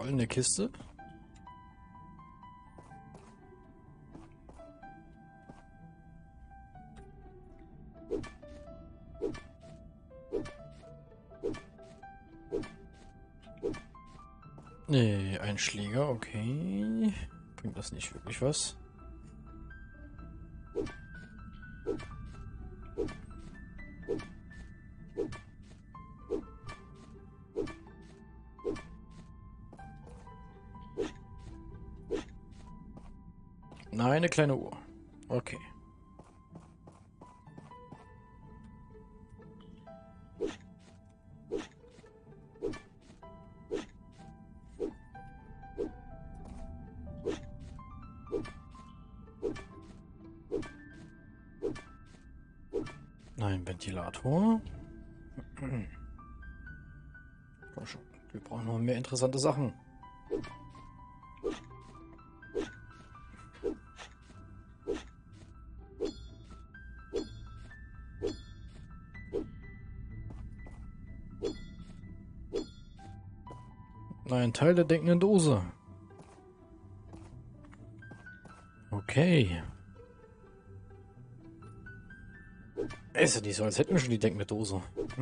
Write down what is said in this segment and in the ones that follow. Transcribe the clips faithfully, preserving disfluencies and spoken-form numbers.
Goldene Kiste. Nee, ein Schläger, okay. Bringt das nicht wirklich was? Nein, eine kleine Uhr. Okay. Ein Ventilator. Komm schon, wir brauchen noch mehr interessante Sachen. Ein Teil der denkenden Dose. Okay. Ist ja nicht so, als hätten wir schon die denkende Dose.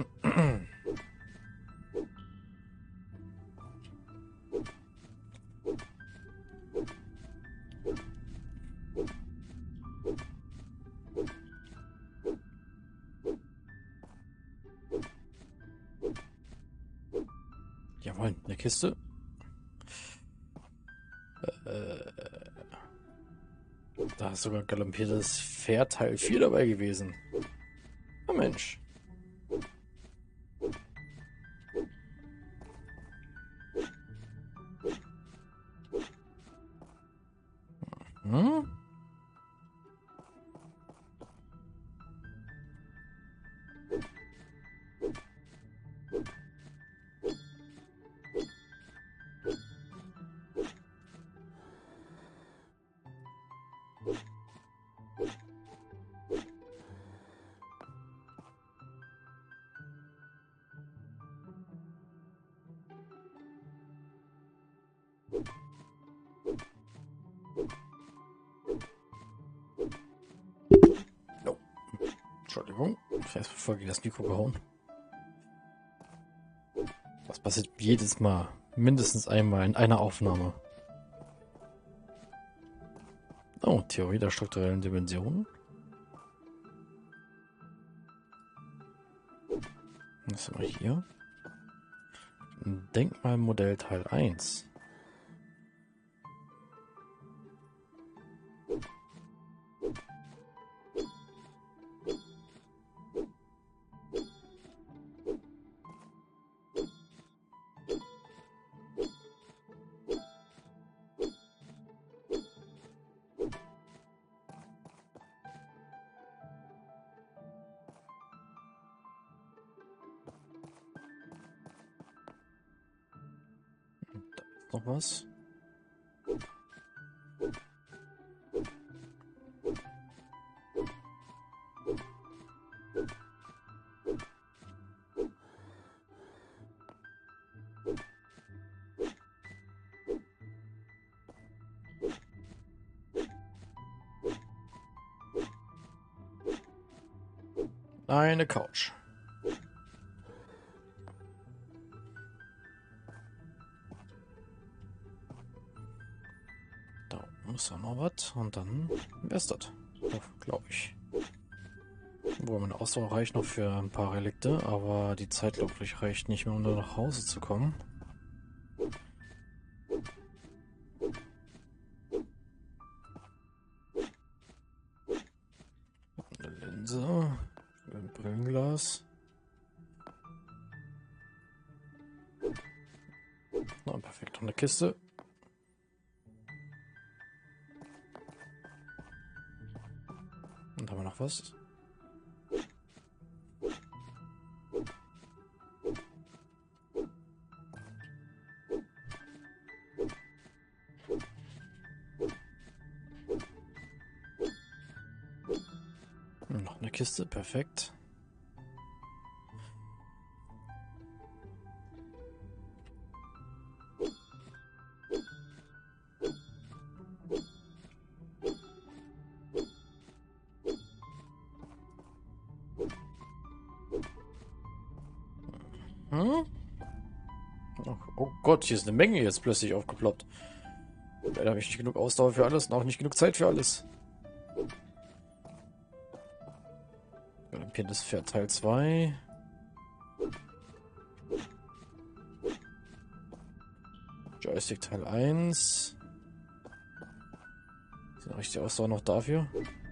Jawohl, eine Kiste. Äh, da ist sogar ein galoppiertes Pferd Teil vier dabei gewesen. Oh Mensch. Hm? No. Entschuldigung, ich habe voll gegen das Mikro gehauen. Das passiert jedes Mal. Mindestens einmal in einer Aufnahme. Oh, Theorie der strukturellen Dimensionen. Was haben wir hier? Denkmalmodell Teil eins. Noch was? Eine Couch. Da muss ja noch was und dann wär's das. Glaube ich. Wo meine Ausdauer reicht noch für ein paar Relikte, aber die Zeit, glaube ich, reicht nicht mehr, um nur nach Hause zu kommen. Eine Linse, ein Brillenglas. Na, perfekt. Und eine Kiste. Und haben wir noch was? Noch eine Kiste, perfekt. Gott, hier ist eine Menge jetzt plötzlich aufgeploppt. Da habe ich nicht genug Ausdauer für alles und auch nicht genug Zeit für alles. Galoppierendes Pferd Teil zwei. Joystick Teil eins. Ist die richtige Ausdauer noch dafür?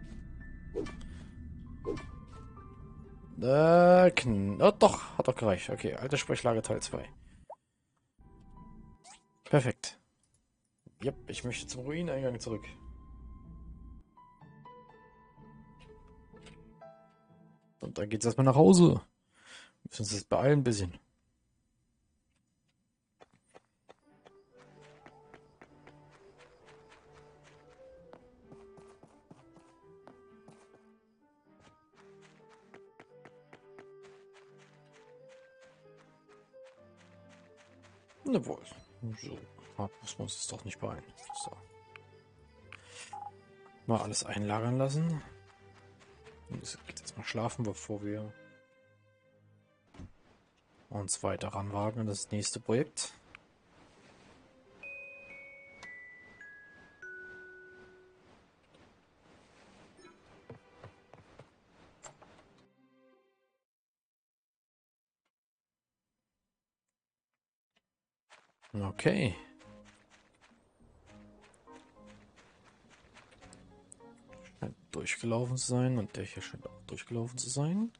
Äh, kn oh, doch, hat doch gereicht. Okay, alte Sprechlage Teil zwei. Perfekt. Yep, ich möchte zum Ruineingang zurück. Und dann geht's erstmal nach Hause. Wir müssen uns jetzt beeilen ein bisschen. Jawohl. So. Muss man uns doch nicht beeilen. So. Mal alles einlagern lassen. Und es geht jetzt mal schlafen, bevor wir uns weiter ranwagen an das nächste Projekt. Okay. Scheint durchgelaufen zu sein und der hier scheint auch durchgelaufen zu sein.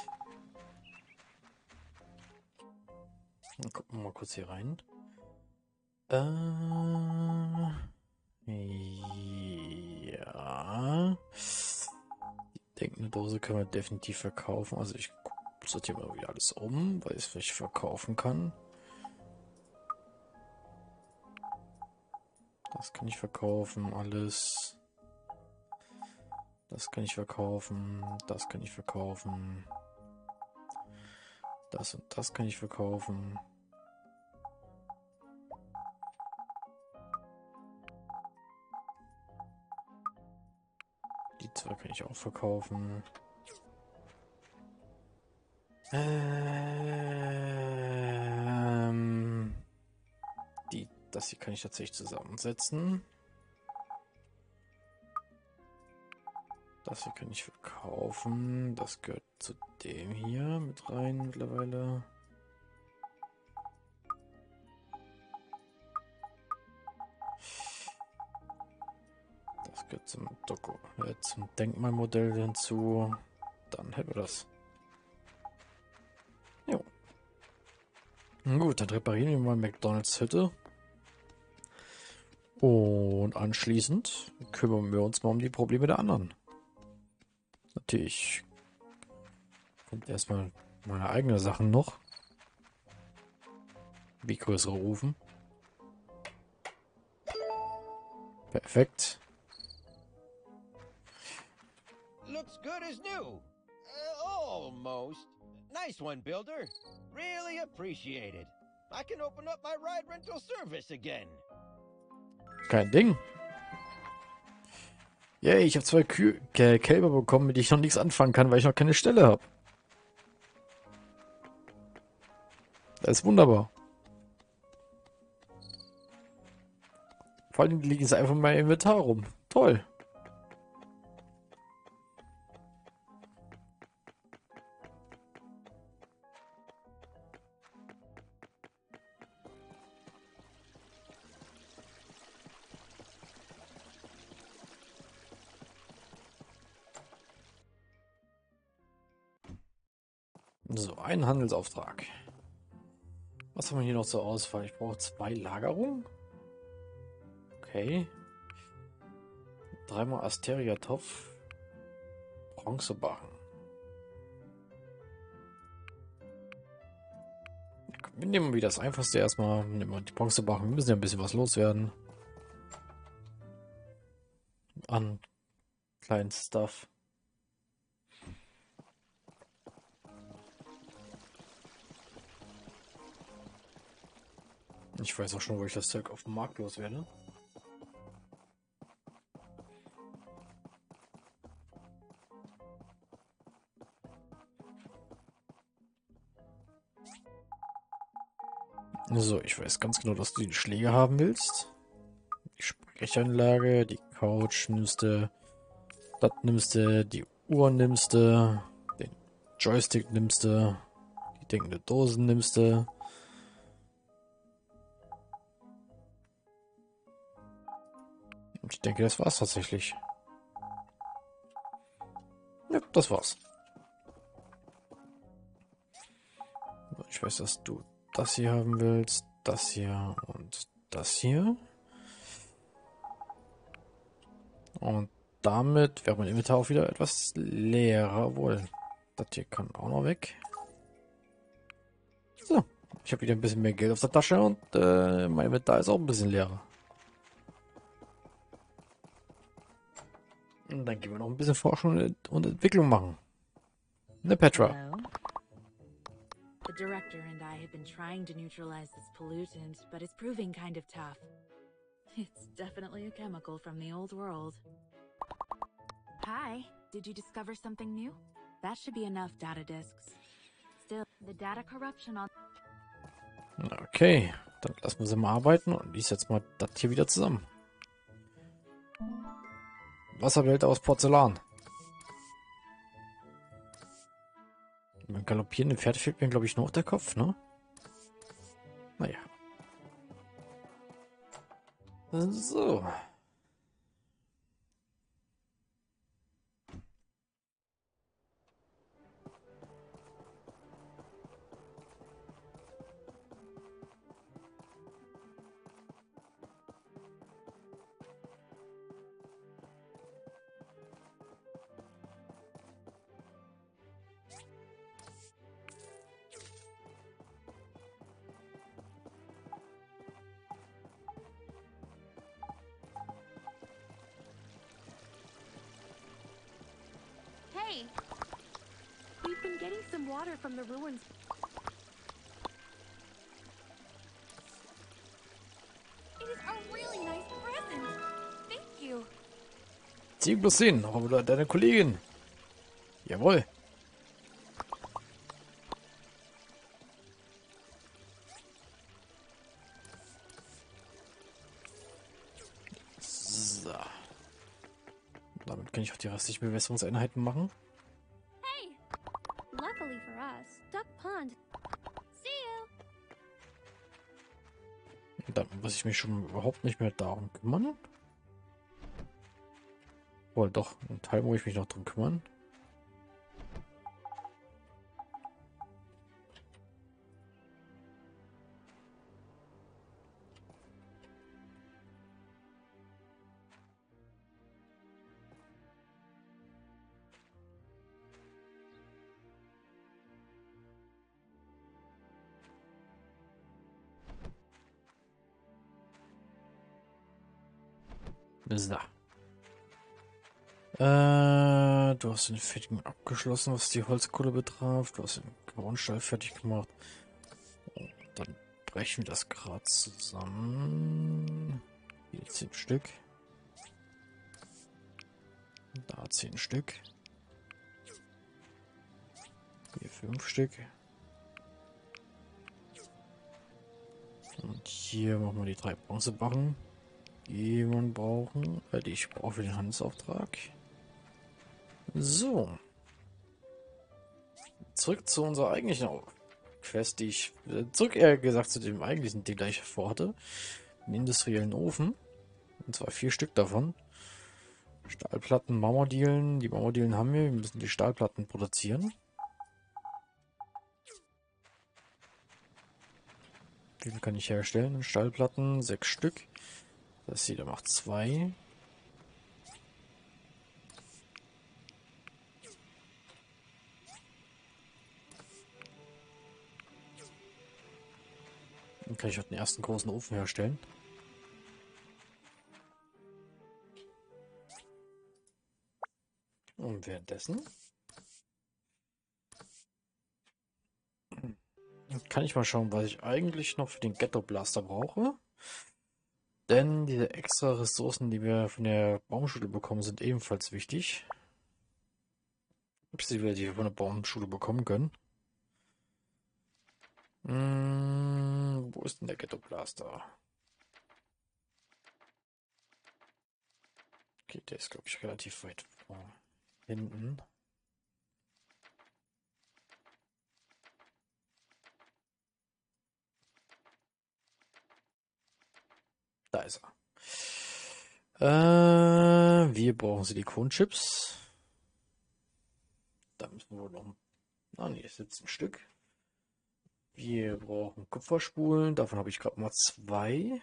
Dann gucken wir mal kurz hier rein. Äh, ja. Ich denke, eine Dose können wir definitiv verkaufen. Also ich sortiere mal wieder alles um, weil ich es nicht verkaufen kann. Das kann ich verkaufen, alles. Das kann ich verkaufen, das kann ich verkaufen. Das und das kann ich verkaufen. Die zwei kann ich auch verkaufen. Ähm, die, das hier kann ich tatsächlich zusammensetzen. Das hier kann ich verkaufen. Das gehört zu dem hier mit rein mittlerweile. Das gehört zum Doku, äh, zum Denkmalmodell hinzu. Dann hätten wir das. Jo. Gut, dann reparieren wir mal McDonalds Hütte. Und anschließend kümmern wir uns mal um die Probleme der anderen. Natürlich kommt erstmal meine eigenen Sachen noch. Wie größere Rufen. Perfekt. Looks good as new. Uh, almost. Nice one, builder. Really appreciate it. I can open up my ride rental service again. Kein Ding. Yay, ich habe zwei Kü Kä Kälber bekommen, mit denen ich noch nichts anfangen kann, weil ich noch keine Stelle habe. Das ist wunderbar. Vor allem liegen sie einfach in meinem Inventar rum. Toll. So, ein Handelsauftrag. Was haben wir hier noch zur Auswahl? Ich brauche zwei Lagerungen. Okay. Dreimal Asteria-Topf. Bronzebarren. Wir nehmen wieder das Einfachste erstmal. Nehmen wir die Bronzebarren. Wir müssen ja ein bisschen was loswerden. An kleinen Stuff. Ich weiß auch schon, wo ich das Zeug auf dem Markt loswerde. So, ich weiß ganz genau, dass du die Schläge haben willst. Die Sprechanlage, die Couch nimmst du, das nimmst du, die Uhr nimmst du, den Joystick nimmst du, die denkende Dosen nimmst du. Und ich denke, das war's tatsächlich. Ja, das war's. Ich weiß, dass du das hier haben willst, das hier und das hier. Und damit wäre mein Inventar auch wieder etwas leerer. Obwohl, das hier kann auch noch weg. So, ich habe wieder ein bisschen mehr Geld auf der Tasche und äh, mein Inventar ist auch ein bisschen leerer. Und dann gehen wir noch ein bisschen Forschung und Entwicklung machen. Ne, Petra? Hello? The director and I have been trying to neutralize this pollutant, but it's proving kind of tough. It's definitely a chemical from the old world. Hi, did you discover something new? That should be enough data disks. Still, the data corruption on... Okay, dann lassen wir sie mal arbeiten und ich setze mal das hier wieder zusammen. Wasserbehälter aus Porzellan. Beim galoppierenden Pferd fehlt mir, glaube ich, noch der Kopf, ne? Naja. So. Hey! We've been getting some water from the ruins. It is a really nice present. Thank you. Zieh bloß hin, aber deine Kollegin. Jawohl. So. Damit kann ich auch die restlichen Bewässerungseinheiten machen. Hey! Luckily for us, Duck Pond. See you! Und dann muss ich mich schon überhaupt nicht mehr darum kümmern. Wohl doch, ein Teil muss ich mich noch drum kümmern. So. Äh, du hast den Fertigen abgeschlossen, was die Holzkohle betraf. Du hast den Kornstall fertig gemacht. Und dann brechen wir das gerade zusammen. Hier zehn Stück. Da zehn Stück. Hier fünf Stück. Und hier machen wir die drei Bronzebarren, die man brauchen, äh, die ich brauche für den Handelsauftrag. So. Zurück zu unserer eigentlichen Quest, die ich, äh, zurück eher gesagt zu dem eigentlichen Ding, das ich vorhatte. Den industriellen Ofen. Und zwar vier Stück davon. Stahlplatten, Marmordielen. Die Marmordielen haben wir. Wir müssen die Stahlplatten produzieren. Wie viel kann ich herstellen? Stahlplatten, sechs Stück. Das hier, der macht zwei. Dann kann ich auch den ersten großen Ofen herstellen. Und währenddessen kann ich mal schauen, was ich eigentlich noch für den Ghetto Blaster brauche. Denn diese extra Ressourcen, die wir von der Baumschule bekommen, sind ebenfalls wichtig. Bis wir die von der Baumschule bekommen können. Hm, wo ist denn der Ghetto Blaster? Okay, der ist, glaube ich, relativ weit vor- hinten. Da ist er. Äh, wir brauchen Silikonchips. Da müssen wir wohl noch. Ah, nee, siebzehn Stück. Wir brauchen Kupferspulen. Davon habe ich gerade mal zwei.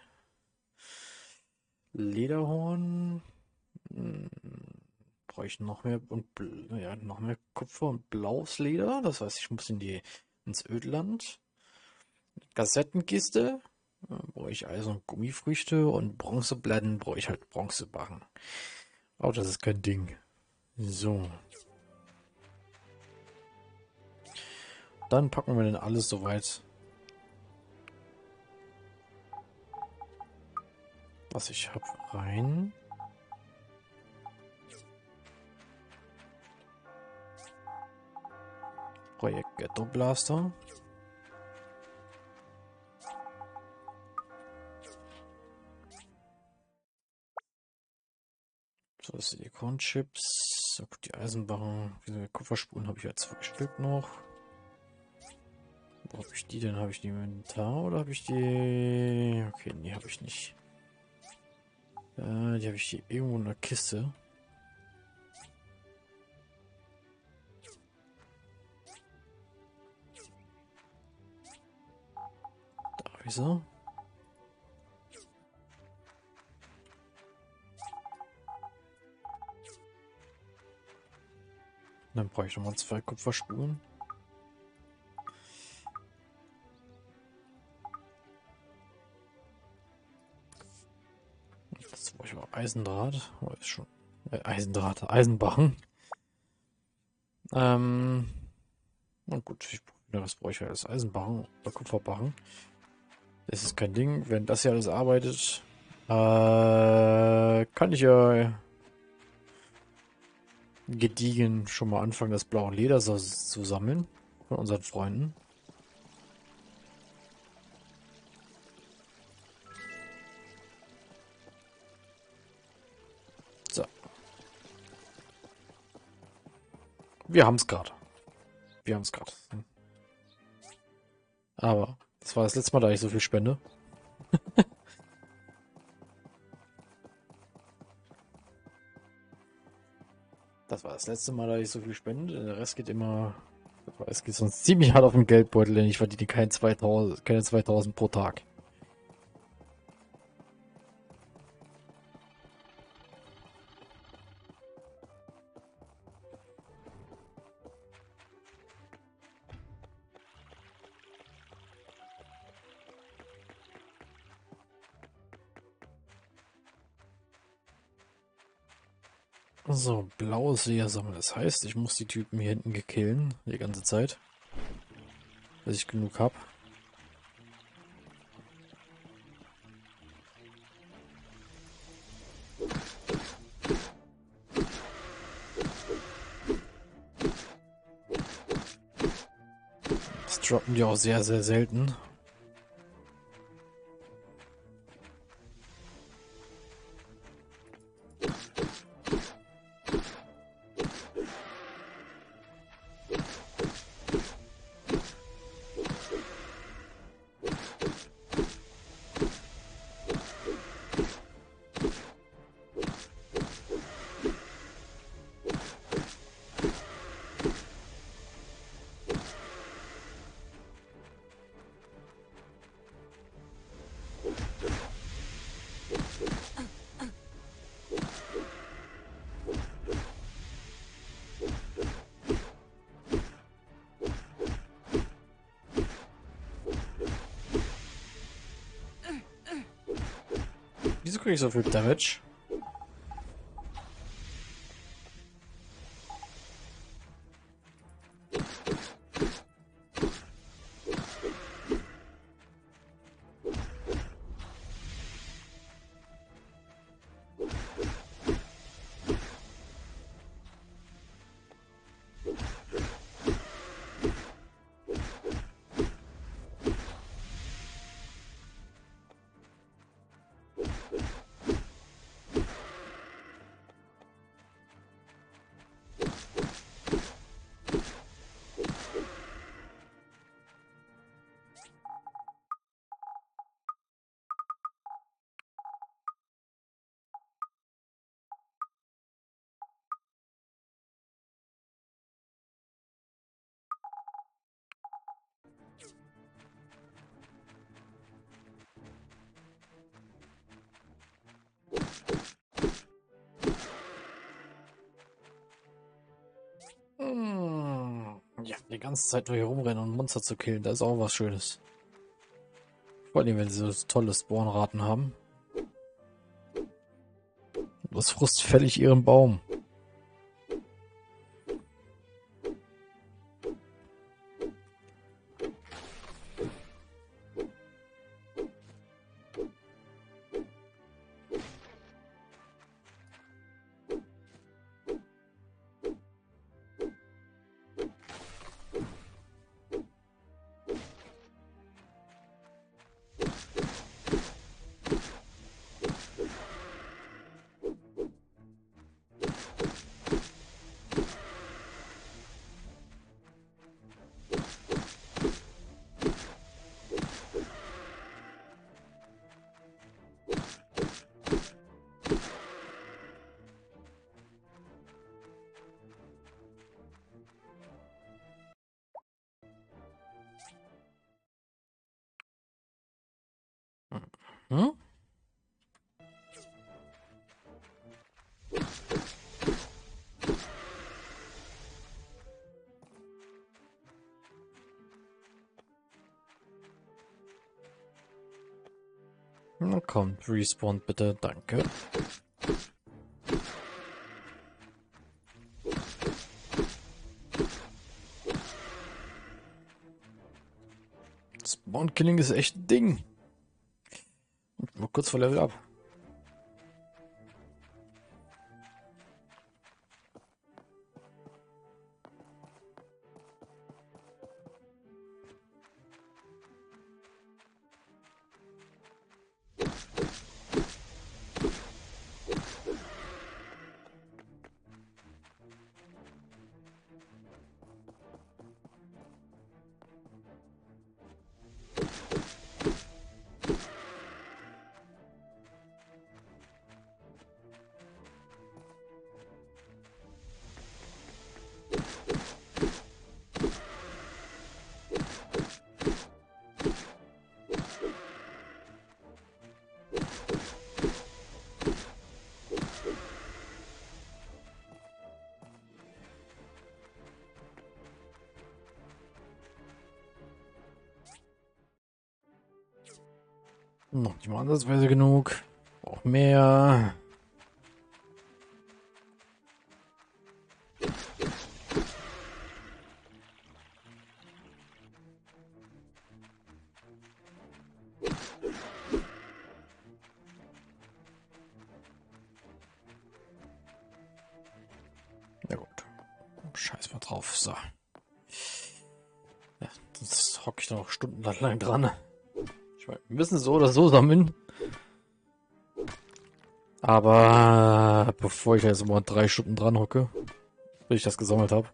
Lederhorn. Hm, brauche ich noch mehr und bl- ja, noch mehr Kupfer und blaues Leder. Das heißt, ich muss in die ins Ödland. Kassettenkiste. Da brauche ich Eisen und Gummifrüchte und Bronzeblätten brauche ich halt Bronzebarren. Aber das ist kein Ding. So. Dann packen wir denn alles soweit, was ich habe, rein. Projekt Ghetto Blaster. So, Silikonchips. So, gut, die Eisenbarren. Diese Kupferspulen habe ich ja zwei Stück noch. Wo habe ich die denn? Habe ich die im Inventar oder habe ich die... Okay, nee, habe ich nicht. Äh, die habe ich hier irgendwo in der Kiste. Da habe ich sie. Dann brauche ich nochmal zwei Kupferspulen. Jetzt brauche ich aber Eisendraht. Oh, ist schon. Äh, Eisendraht, Eisenbarren. Ähm. Na gut, ich, ja, das brauche ich ja als Eisenbarren oder Kupferbarren. Das ist kein Ding. Wenn das hier alles arbeitet, äh, kann ich ja gediegen schon mal anfangen, das blaue Leder so, zu sammeln von unseren Freunden. So. Wir haben es gerade. Wir haben es gerade. Aber das war das letzte Mal, da ich so viel spende. Das war das letzte Mal, da ich so viel spende. Der Rest geht immer. Es geht sonst ziemlich hart auf den Geldbeutel, denn ich verdiene kein zweitausend, keine zweitausend pro Tag. So, blaues Leder sammeln. Das heißt, ich muss die Typen hier hinten gekillen, die ganze Zeit. Bis ich genug habe. Das droppen die auch sehr, sehr selten. Wieso kriege ich so viel Damage? Hm, ja, die ganze Zeit nur hier rumrennen und Monster zu killen, das ist auch was Schönes. Vor allem, wenn sie so tolle Spawnraten haben. Das frisst völlig ihren Baum. Hm? Na komm, respawn bitte, danke. Spawn-Killing ist echt ein Ding. Mal kurz vor Level up. Noch nicht mal ansatzweise genug. Auch mehr. Na gut. Scheiß mal drauf. So. Ja, das hocke ich noch stundenlang dran. Ich meine, wir müssen so oder so sammeln. Aber bevor ich jetzt mal drei Stunden dran hocke, bis ich das gesammelt habe.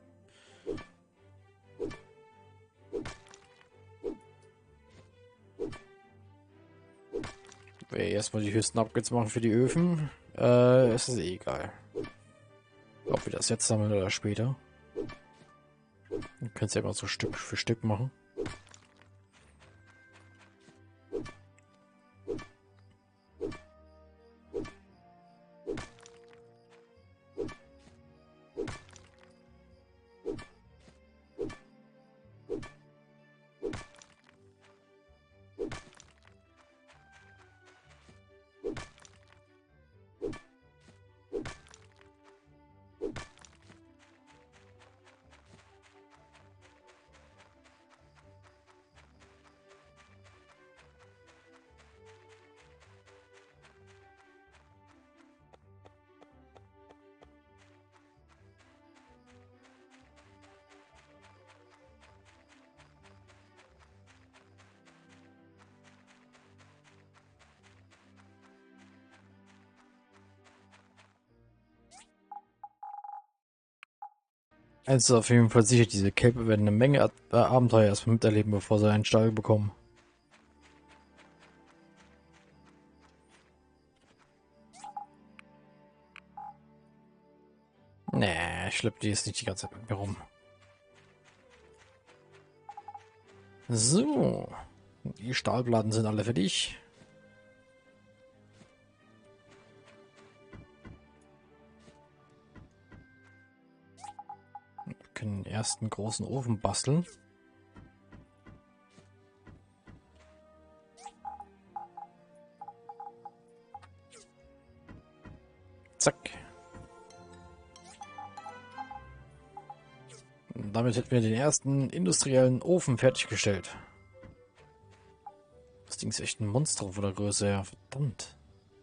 Will erstmal die höchsten Upgrades machen für die Öfen. Äh, ist es eh egal. Ob wir das jetzt sammeln oder später. Wir können es ja immer so Stück für Stück machen. Eins ist auf jeden Fall sicher, diese Kelpe werden eine Menge äh, Abenteuer erstmal miterleben, bevor sie einen Stall bekommen. Nee, ich schlepp die jetzt nicht die ganze Zeit mit mir rum. So. Die Stahlplatten sind alle für dich. können den ersten großen Ofen basteln. Zack. Und damit hätten wir den ersten industriellen Ofen fertiggestellt. Das Ding ist echt ein Monster von der Größe her. Verdammt.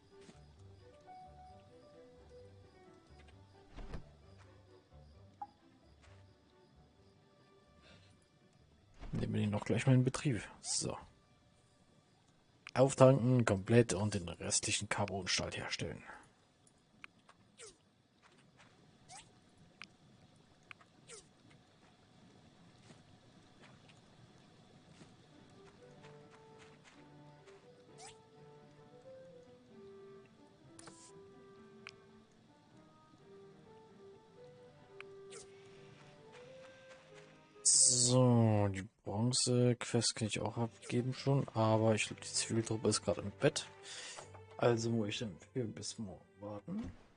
Nehmen wir den noch gleich mal in Betrieb. So. Auftanken komplett und den restlichen Carbonstahl herstellen. So, die Bronze-Quest kann ich auch abgeben schon, aber ich glaube, die Ziviltruppe ist gerade im Bett. Also muss ich dann für bis morgen warten.